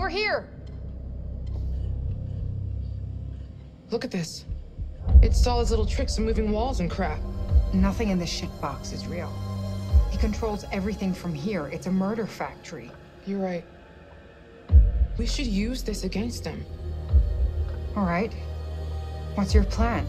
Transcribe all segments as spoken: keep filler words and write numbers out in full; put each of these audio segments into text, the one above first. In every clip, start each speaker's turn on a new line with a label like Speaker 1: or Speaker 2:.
Speaker 1: Over here!
Speaker 2: Look at this. It saw his little tricks of moving walls and crap.
Speaker 1: Nothing in this shitbox is real. He controls everything from here. It's a murder factory.
Speaker 2: You're right. We should use this against him.
Speaker 1: All right. What's your plan?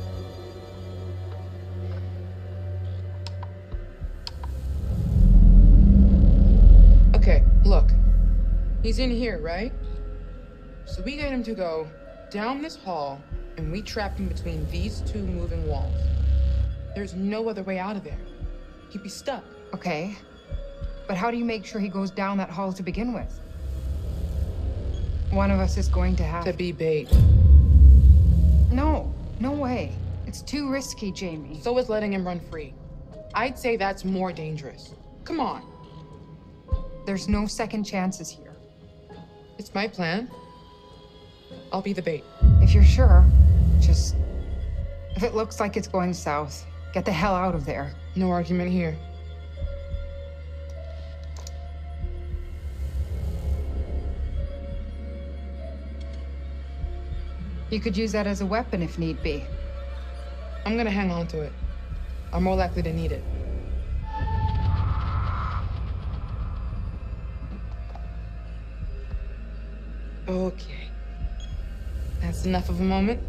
Speaker 2: Okay, look. He's in here, right? So we get him to go down this hall, and we trap him between these two moving walls. There's no other way out of there. He'd be stuck.
Speaker 1: Okay. But how do you make sure he goes down that hall to begin with? One of us is going to have
Speaker 2: To be bait.
Speaker 1: No, no way. It's too risky, Jamie.
Speaker 2: So is letting him run free. I'd say that's more dangerous. Come on.
Speaker 1: There's no second chances here.
Speaker 2: It's my plan. I'll be the bait.
Speaker 1: If you're sure, just... If it looks like it's going south, get the hell out of there.
Speaker 2: No argument here.
Speaker 1: You could use that as a weapon if need be.
Speaker 2: I'm gonna hang on to it. I'm more likely to need it. Okay. That's enough of a moment.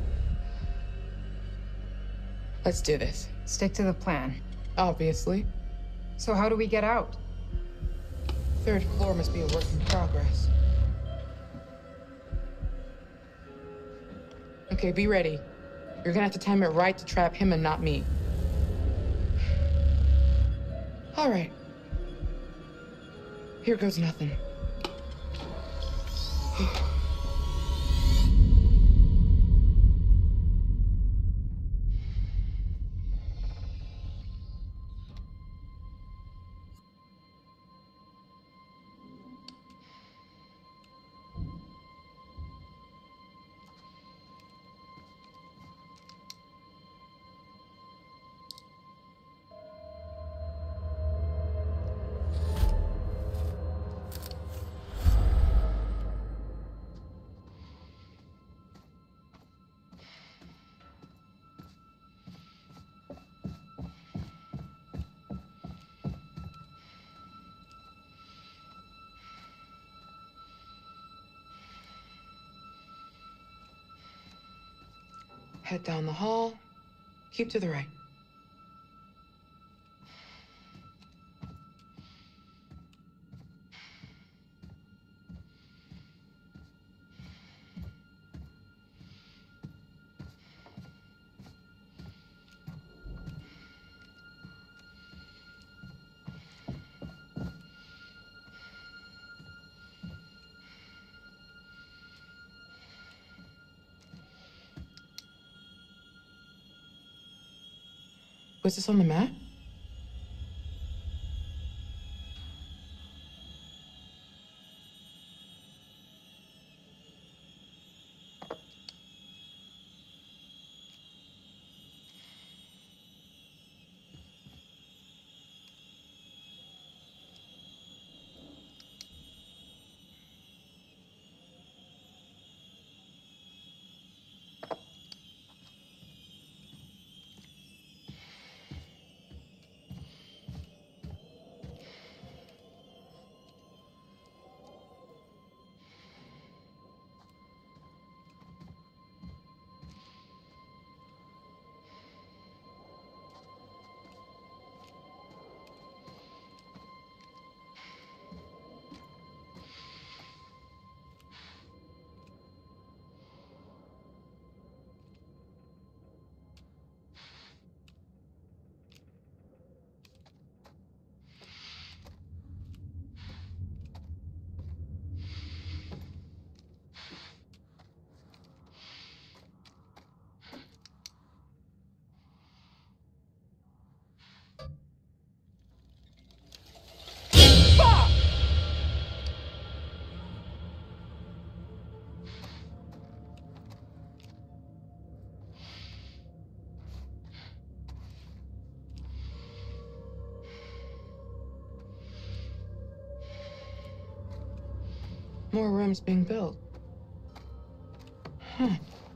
Speaker 2: Let's do this.
Speaker 1: Stick to the plan.
Speaker 2: Obviously.
Speaker 1: So how do we get out?
Speaker 2: Third floor must be a work in progress. Okay, be ready. You're gonna have to time it right to trap him and not me. All right. Here goes nothing. Head down the hall. Keep to the right. Was this on the map? More rooms being built. Huh.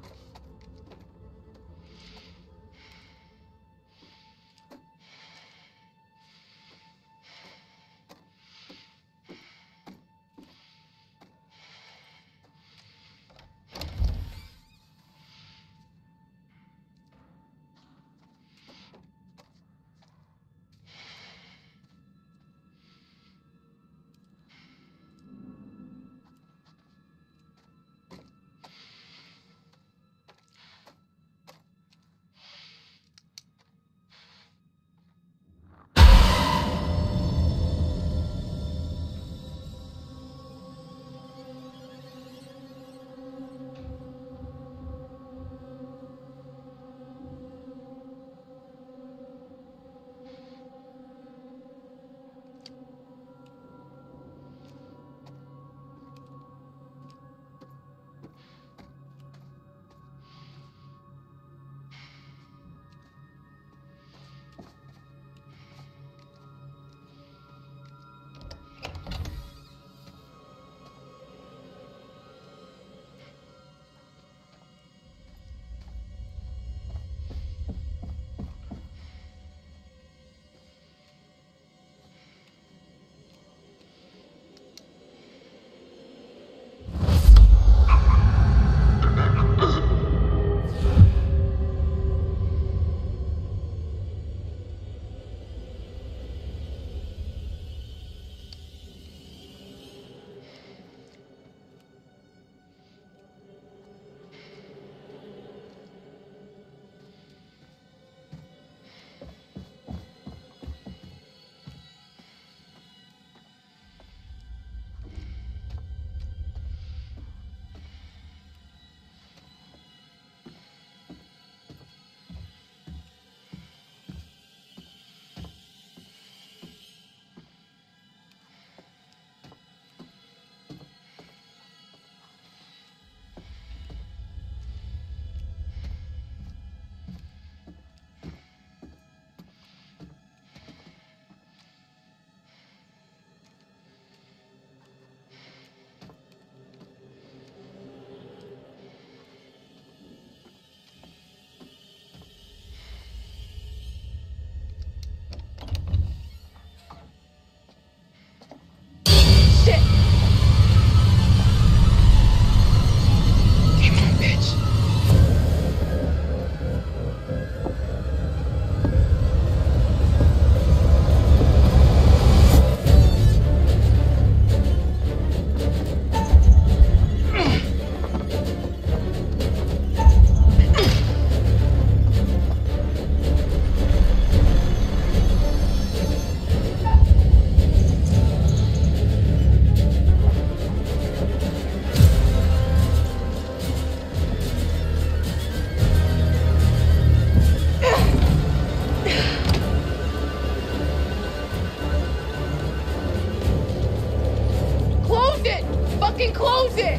Speaker 3: Fucking close it!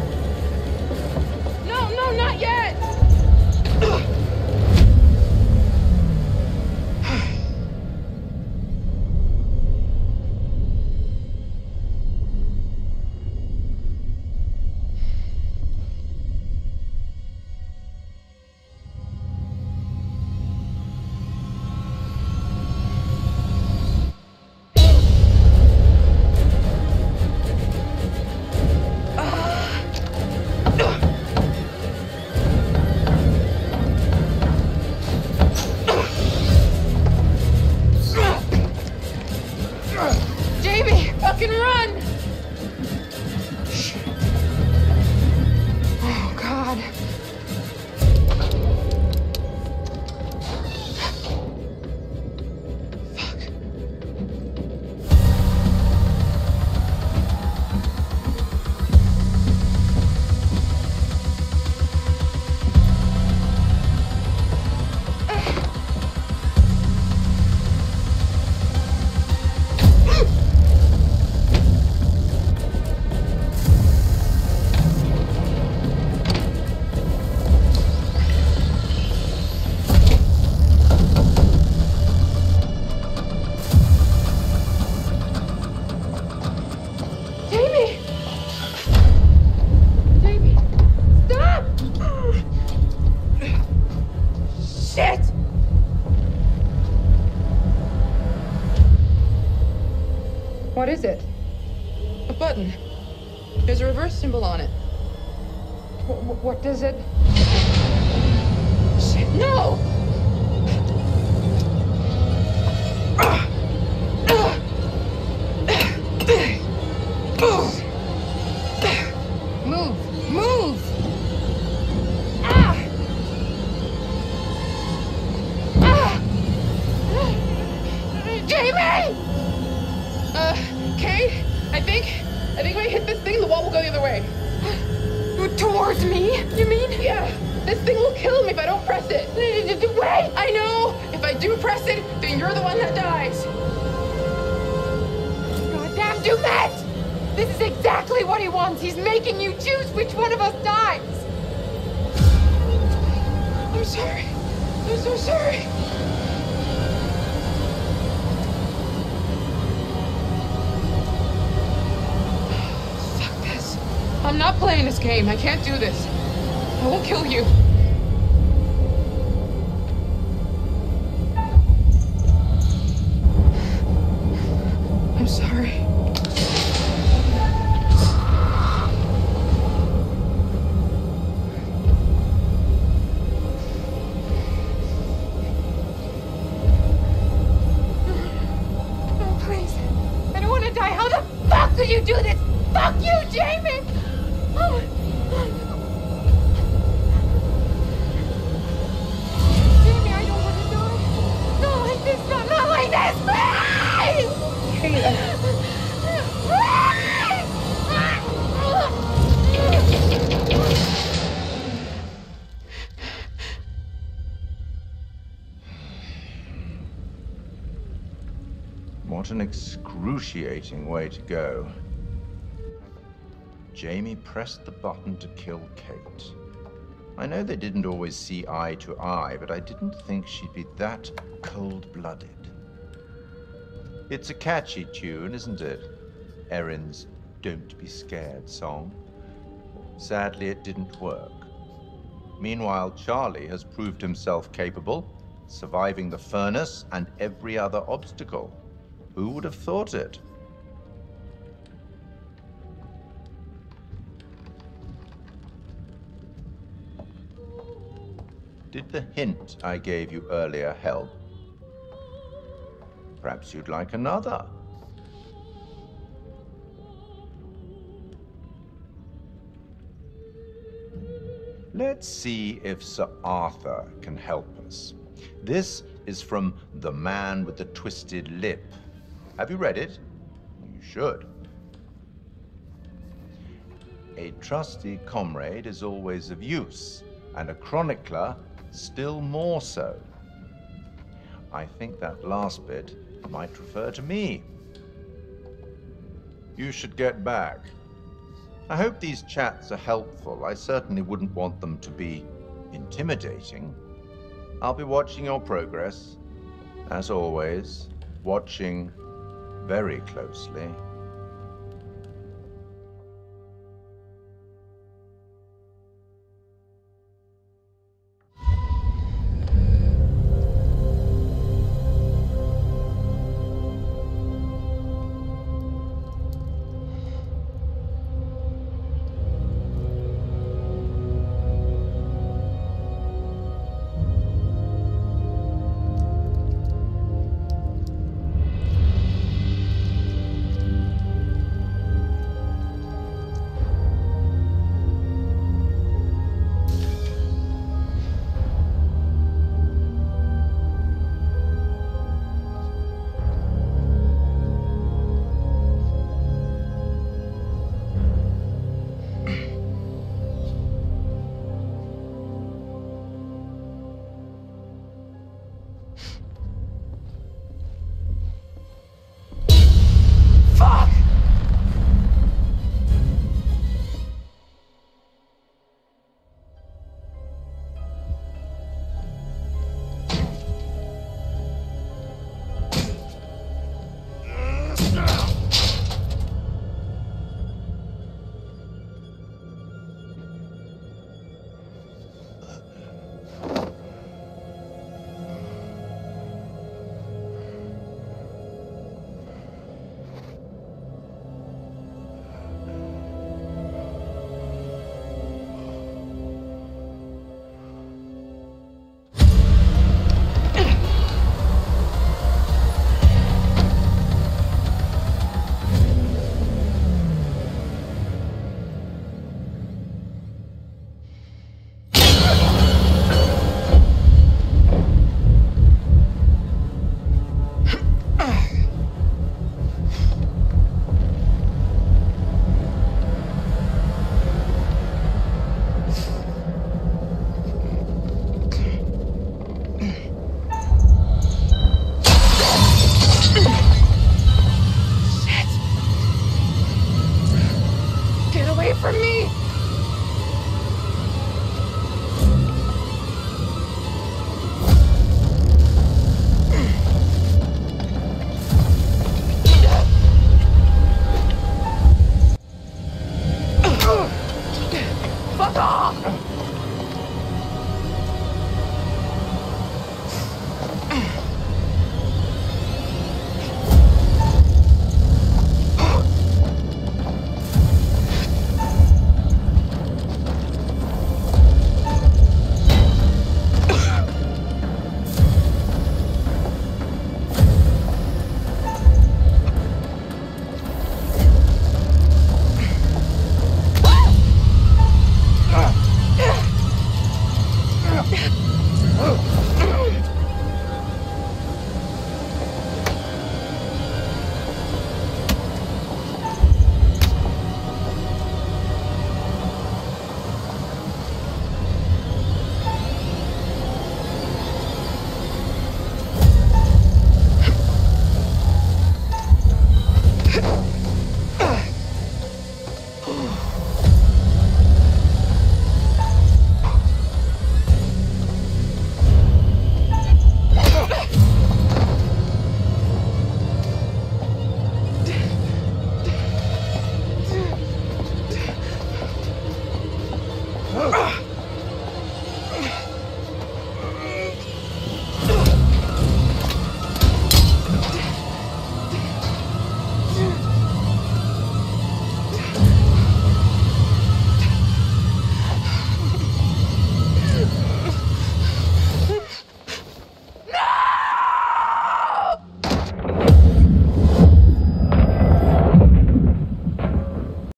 Speaker 3: No, no, not yet!
Speaker 1: What is it?
Speaker 2: A button. There's a reverse symbol on it.
Speaker 1: Wh- what does it?
Speaker 2: Shit, no!
Speaker 1: Move! Move! Ah! Ah!
Speaker 2: Jamie! Uh, Kate, I think, I think when I hit this thing, the wall will go the other way.
Speaker 1: Towards me, you mean?
Speaker 2: Yeah, this thing will kill me if I don't press it.
Speaker 1: Wait!
Speaker 2: I know! If I do press it, then you're the one that dies.
Speaker 1: Goddamn Dumet! This is exactly what he wants. He's making you choose which one of us dies.
Speaker 2: I'm sorry. I'm so sorry. Fuck this. I'm not playing this game. I can't do this. I won't kill you. I'm sorry.
Speaker 1: No, please. I don't want to die. How the fuck could you do this? Fuck you, Jamie! Oh. Jamie, I don't want to die. Not like this, not, not like this, please!
Speaker 2: Hey,
Speaker 4: What an excruciating way to go. Jamie pressed the button to kill Kate. I know they didn't always see eye to eye, but I didn't think she'd be that cold-blooded. It's a catchy tune, isn't it? Erin's Don't Be Scared song. Sadly, it didn't work. Meanwhile, Charlie has proved himself capable, surviving the furnace and every other obstacle. Who would have thought it? Did the hint I gave you earlier help? Perhaps you'd like another. Let's see if Sir Arthur can help us. This is from The Man with the Twisted Lip. Have you read it? You should. A trusty comrade is always of use, and a chronicler still more so. I think that last bit might refer to me. You should get back. I hope these chats are helpful. I certainly wouldn't want them to be intimidating. I'll be watching your progress, as always, watching very closely.